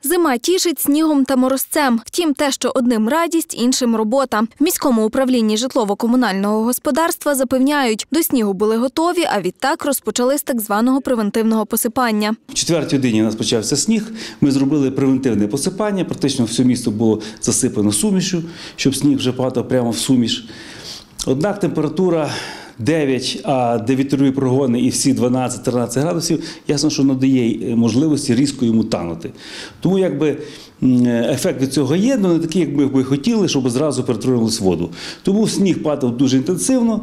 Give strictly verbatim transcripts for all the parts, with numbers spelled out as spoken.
Зима тішить снігом та морозцем. Втім, те, що одним радість, іншим робота. В міському управлінні житлово-комунального господарства запевняють, до снігу були готові, а відтак розпочали з так званого превентивного посипання. В четвертій годині у нас почався сніг, ми зробили превентивне посипання, практично все місто було засипано сумішю, щоб сніг вже падав прямо в суміш. Однак температура дев'ять, а де вітрові прогони і всі дванадцять-тринадцять градусів, ясно, що надає можливості різко йому танути. Тому якби ефект від цього є, але не такий, як ми хотіли, щоб зразу перетворилась в воду. Тому сніг падав дуже інтенсивно.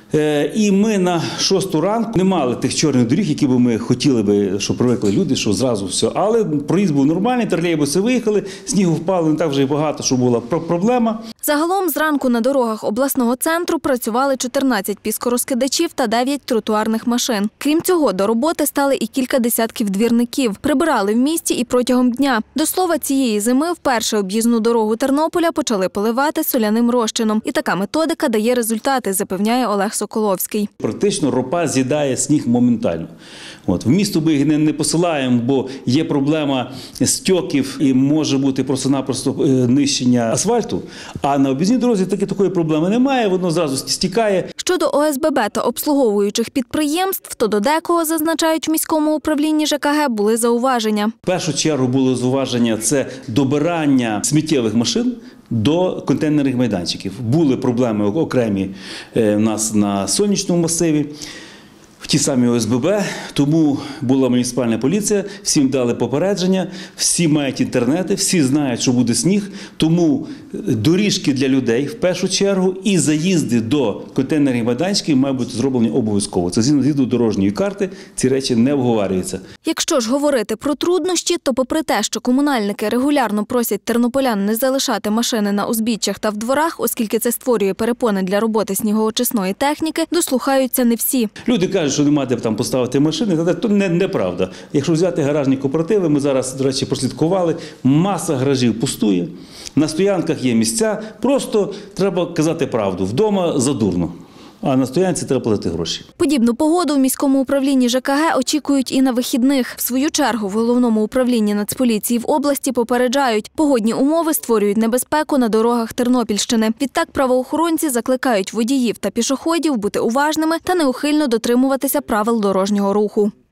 І ми на шосту ранку не мали тих чорних доріг, які б ми хотіли би, щоб привикли люди, що зразу все. Але проїзд був нормальний, тролейбуси виїхали, снігу впало не так вже і багато, що була проблема. Загалом зранку на дорогах обласного центру працювали чотирнадцять піскорозкидачів та дев'ять тротуарних машин. Крім цього, до роботи стали і кілька десятків двірників. Прибирали в місті і протягом дня. До слова, цієї зими вперше об'їзну дорогу Тернополя почали поливати соляним розчином. І така методика дає результати, запевняє Олег Соколовський. Практично ропа з'їдає сніг моментально. От. В місто ми їх не, не посилаємо, бо є проблема стьоків і може бути просто-напросто нищення асфальту. А на об'їзній дорозі таки такої проблеми немає, воно зразу стікає. Щодо О С Б Б та обслуговуючих підприємств, то до декого, зазначають в міському управлінні Ж К Г, були зауваження. В першу чергу було зауваження – це добирання сміттєвих машин до контейнерних майданчиків. Були проблеми окремі у нас на сонячному масиві, в ті самі О С Б Б, тому була муніципальна поліція, всім дали попередження, всі мають інтернети, всі знають, що буде сніг, тому доріжки для людей в першу чергу і заїзди до контейнерних майданчиків мають бути зроблені обов'язково. Це згідно дорожньої карти, ці речі не обговорюються. Якщо ж говорити про труднощі, то попри те, що комунальники регулярно просять тернополян не залишати машини на узбіччях та в дворах, оскільки це створює перепони для роботи снігоочисної техніки, дослухаються не всі. Люди кажуть, що немає де там поставити машини, це не, неправда. Якщо взяти гаражні кооперативи, ми зараз, до речі, прослідкували, маса гаражів пустує, на стоянках є місця, просто треба казати правду, вдома задурно. А на стоянці треба платити гроші. Подібну погоду в міському управлінні Ж К Г очікують і на вихідних. В свою чергу в головному управлінні Нацполіції в області попереджають, погодні умови створюють небезпеку на дорогах Тернопільщини. Відтак правоохоронці закликають водіїв та пішоходів бути уважними та неухильно дотримуватися правил дорожнього руху.